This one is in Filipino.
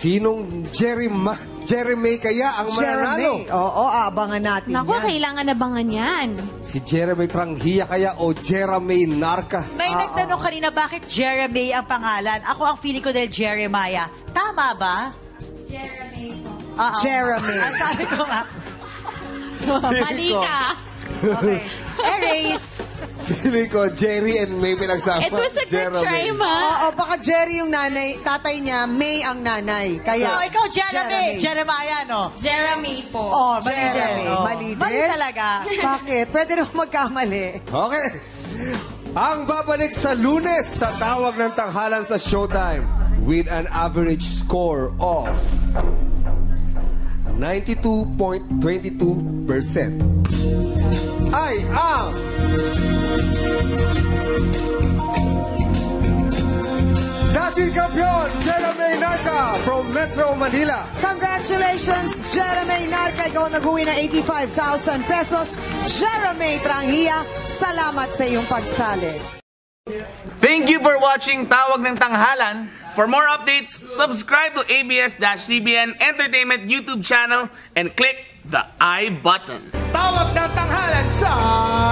Sinong Jeremy kaya ang mananalo? Oo, abangan natin Naku, yan. kailangan abangan yan. Si Jeremy Tranghia kaya o Jeremy Narca? May nagtanong kanina, bakit Jeremy ang pangalan? Ako ang feeling ko dahil Jeremiah. Tama ba? Jeremy po. Jeremy. Ang sabi ko nga. Mali ka. Okay. Erase. Feeling ko, Jerry and May pinagsama. It was a good try, ma. Oo, baka Jerry yung nanay, tatay niya, May ang nanay. Kaya, Ikaw, Jeremy. Jeremiah, no? Jeremy po. Oh, mali Jeremy. din. Mali din? Mali talaga. Bakit? Pwede naman magkamali. Okay. Ang babalik sa Lunes sa tawag ng tanghalan sa Showtime with an average score of 92.22% ay ang dating kampiyon Jeremy Narca from Metro Manila. Congratulations, Jeremy Narca. Ikaw nag-uwi ng 85,000 pesos. Jeremy Tranghia, salamat sa iyong pagsali. Thank you for watching Tawag ng Tanghalan. For more updates, subscribe to ABS-CBN Entertainment YouTube channel and click the I button. Tawag ng Tanghalan sa